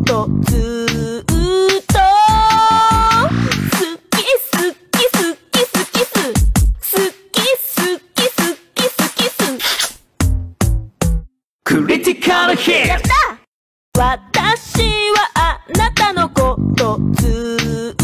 とずーっと好き好き好き好きす好き好き好き好きすクリティカルヒット。 やった！私はあなたのことずーっ